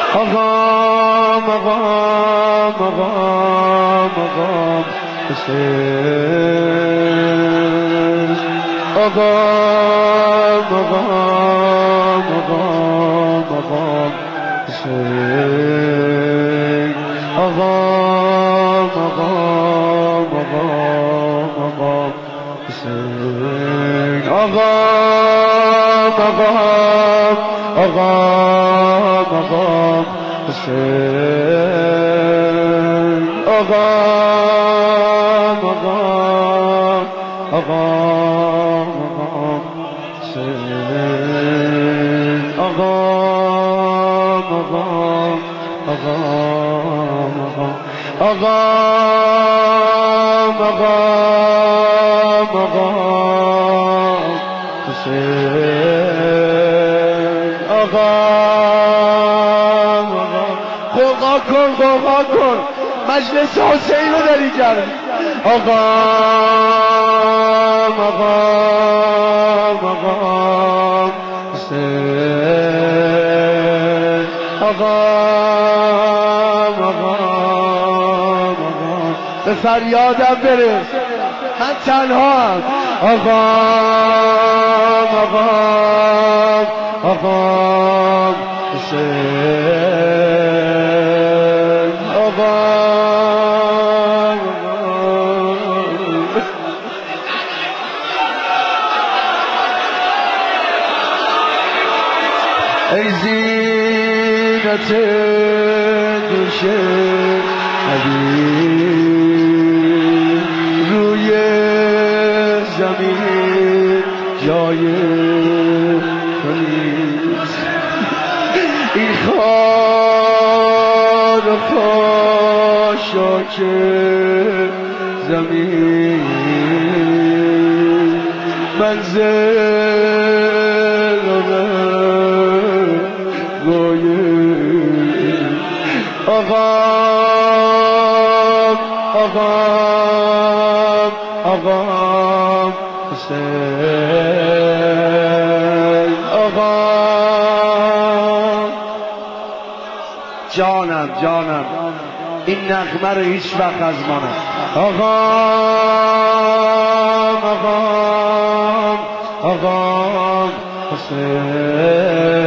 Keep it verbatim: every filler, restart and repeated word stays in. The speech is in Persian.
آغام آغام آغام آغام حسین آغام آغام آغام آغام حسین آغام آغام آغام آغام حسین آغام آغام آغام آغام حسین آغام آغام آغام آغام حسین آغام آغام آغام آغام آغام آغام آغام حسین آغام آغام قوقا کن قوقا کن مجلس حسین رو داری کرد آغام آغام آغام حسین آغام آغام آغام به فریادم برس من تنها هم آغام آغام آغام حسین آغام ای زینت دوش حبیب روی زمین جای کنید این خار و خاشاک زمین منزل و آغام آغام آغام حسین آغام جانم جانم این نغمه رو هیچ وقت از ما نه آغام آغام آغام حسین